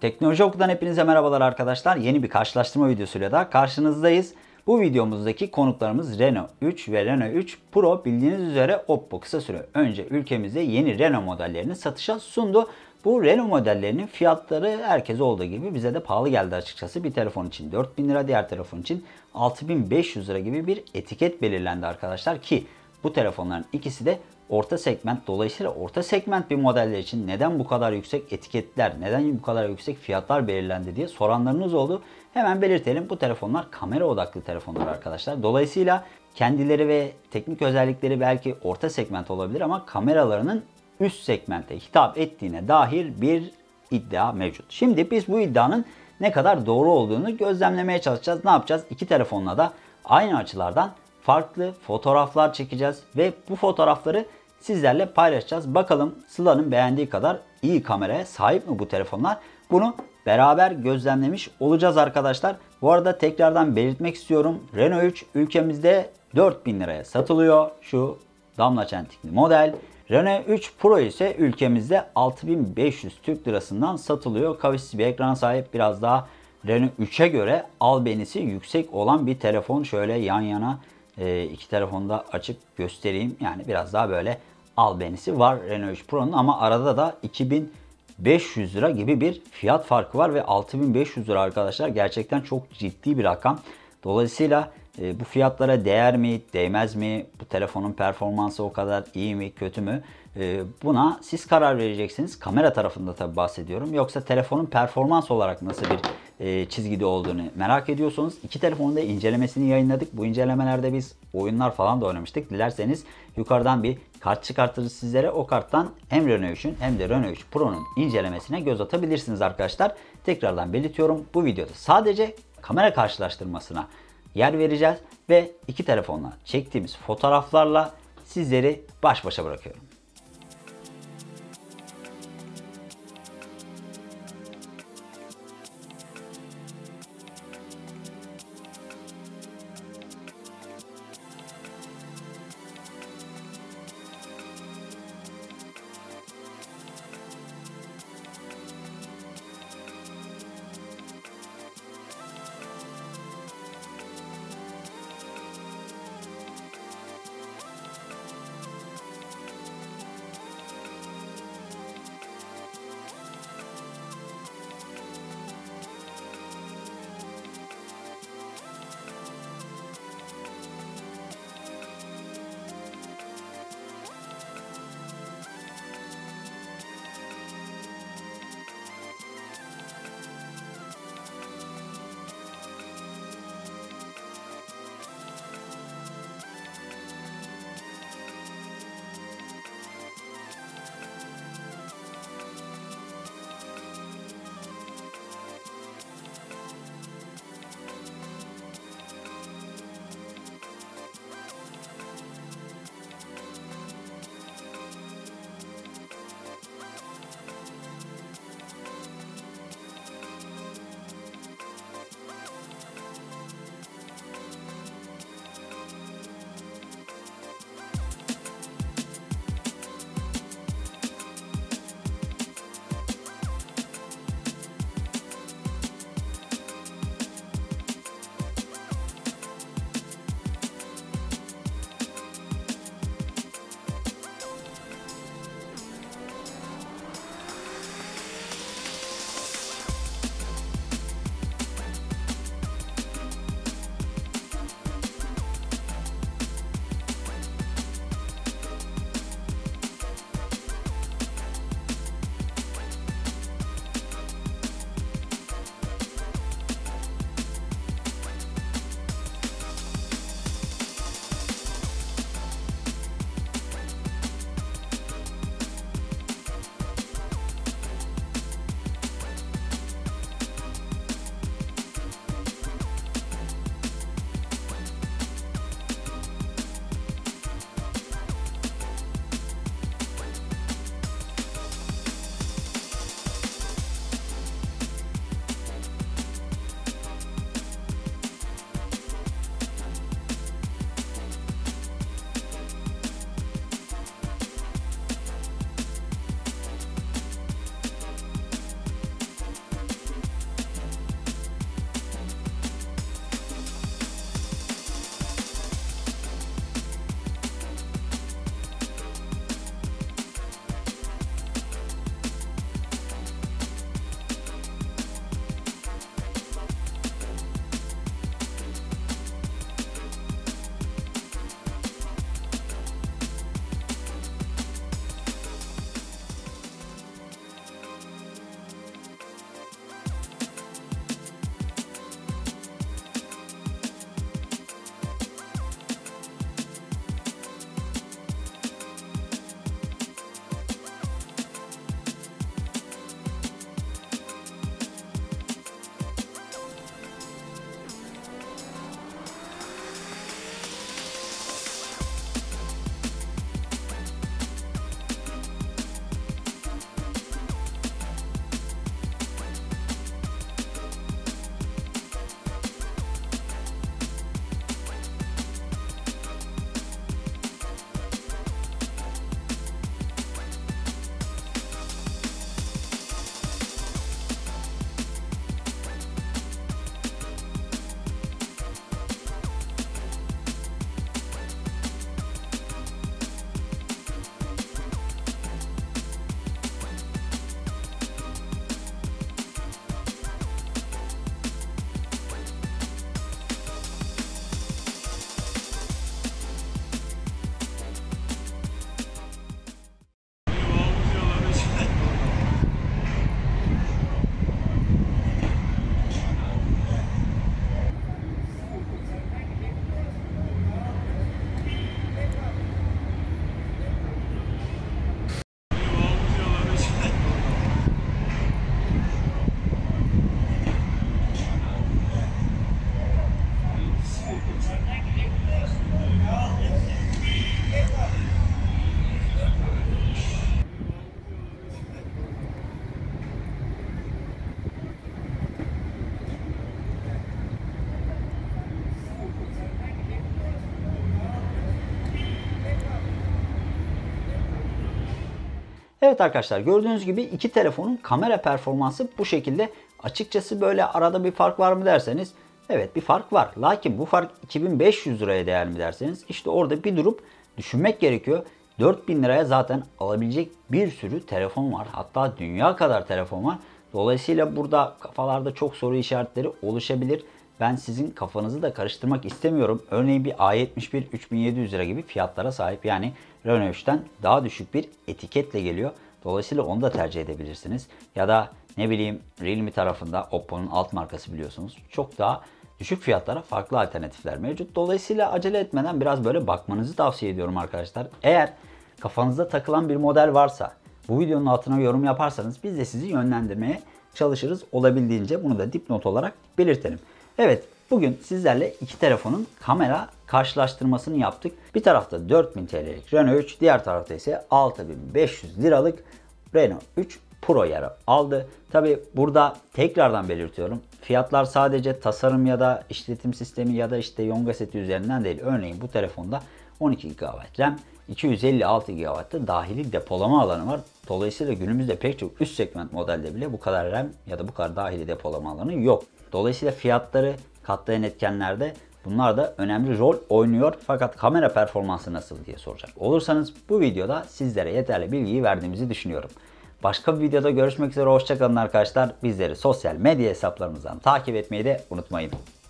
Teknoloji Oku'dan hepinize merhabalar arkadaşlar. Yeni bir karşılaştırma videosuyla da karşınızdayız. Bu videomuzdaki konuklarımız Reno 3 ve Reno 3 Pro. Bildiğiniz üzere Oppo kısa süre önce ülkemizde yeni Reno modellerini satışa sundu. Bu Reno modellerinin fiyatları herkes olduğu gibi bize de pahalı geldi açıkçası. Bir telefon için 4.000 lira, diğer telefon için 6.500 lira gibi bir etiket belirlendi arkadaşlar ki bu telefonların ikisi de orta segment. Dolayısıyla orta segment bir modeller için neden bu kadar yüksek etiketler, neden bu kadar yüksek fiyatlar belirlendi diye soranlarınız oldu. Hemen belirtelim, bu telefonlar kamera odaklı telefonlar arkadaşlar. Dolayısıyla kendileri ve teknik özellikleri belki orta segment olabilir ama kameralarının üst segmente hitap ettiğine dair bir iddia mevcut. Şimdi biz bu iddianın ne kadar doğru olduğunu gözlemlemeye çalışacağız. Ne yapacağız? İki telefonla da aynı açılardan farklı fotoğraflar çekeceğiz ve bu fotoğrafları sizlerle paylaşacağız. Bakalım Sıla'nın beğendiği kadar iyi kameraya sahip mi bu telefonlar? Bunu beraber gözlemlemiş olacağız arkadaşlar. Bu arada tekrardan belirtmek istiyorum. Reno 3 ülkemizde 4.000 liraya satılıyor. Şu damla çentikli model. Reno 3 Pro ise ülkemizde 6.500 Türk lirasından satılıyor. Kavişsiz bir ekrana sahip, biraz daha Reno 3'e göre albenisi yüksek olan bir telefon. Şöyle yan yana iki telefonu da açıp göstereyim. Yani biraz daha böyle albenisi var Reno 3 Pro'nun ama arada da 2.500 lira gibi bir fiyat farkı var ve 6.500 lira arkadaşlar gerçekten çok ciddi bir rakam. Dolayısıyla bu fiyatlara değer mi, değmez mi? Bu telefonun performansı o kadar iyi mi, kötü mü? Buna siz karar vereceksiniz. Kamera tarafında tabii bahsediyorum. Yoksa telefonun performans olarak nasıl bir çizgide olduğunu merak ediyorsanız iki telefonun da incelemesini yayınladık. Bu incelemelerde biz oyunlar falan da oynamıştık. Dilerseniz yukarıdan bir kart çıkartırız sizlere. O karttan hem Reno 3'ün hem de Reno 3 Pro'nun incelemesine göz atabilirsiniz arkadaşlar. Tekrardan belirtiyorum. Bu videoda sadece kamera karşılaştırmasına yer vereceğiz ve iki telefonla çektiğimiz fotoğraflarla sizleri baş başa bırakıyorum. Evet arkadaşlar, gördüğünüz gibi iki telefonun kamera performansı bu şekilde. Açıkçası böyle arada bir fark var mı derseniz, evet bir fark var. Lakin bu fark 2500 liraya değer mi derseniz, işte orada bir durup düşünmek gerekiyor. 4000 liraya zaten alabilecek bir sürü telefon var. Hatta dünya kadar telefon var. Dolayısıyla burada kafalarda çok soru işaretleri oluşabilir. Ben sizin kafanızı da karıştırmak istemiyorum. Örneğin bir A71 3700 lira gibi fiyatlara sahip. Yani Renault 3'ten daha düşük bir etiketle geliyor. Dolayısıyla onu da tercih edebilirsiniz. Ya da ne bileyim, Realme tarafında Oppo'nun alt markası biliyorsunuz, çok daha düşük fiyatlara farklı alternatifler mevcut. Dolayısıyla acele etmeden biraz böyle bakmanızı tavsiye ediyorum arkadaşlar. Eğer kafanızda takılan bir model varsa bu videonun altına yorum yaparsanız biz de sizi yönlendirmeye çalışırız olabildiğince. Bunu da dipnot olarak belirtelim. Evet, bugün sizlerle iki telefonun kamera karşılaştırmasını yaptık. Bir tarafta 4000 TL'lik Renault 3, diğer tarafta ise 6500 liralık Renault 3 Pro yer aldı. Tabi burada tekrardan belirtiyorum, fiyatlar sadece tasarım ya da işletim sistemi ya da işte Yonga seti üzerinden değil. Örneğin bu telefonda 12 GB RAM, 256 GB'da dahili depolama alanı var. Dolayısıyla günümüzde pek çok üst segment modelde bile bu kadar RAM ya da bu kadar dahili depolama alanı yok. Dolayısıyla fiyatları katlayan etkenlerde bunlar da önemli rol oynuyor. Fakat kamera performansı nasıl diye soracak olursanız, bu videoda sizlere yeterli bilgiyi verdiğimizi düşünüyorum. Başka bir videoda görüşmek üzere, hoşça kalın arkadaşlar. Bizleri sosyal medya hesaplarımızdan takip etmeyi de unutmayın.